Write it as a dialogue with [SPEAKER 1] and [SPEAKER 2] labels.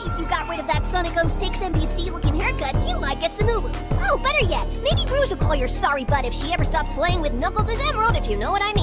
[SPEAKER 1] Maybe if you got rid of that Sonic 06 NBC-looking haircut, you might get some uwu. Oh, better yet, maybe Bruce will call your sorry butt if she ever stops playing with Knuckles' Emerald, if you know what I mean.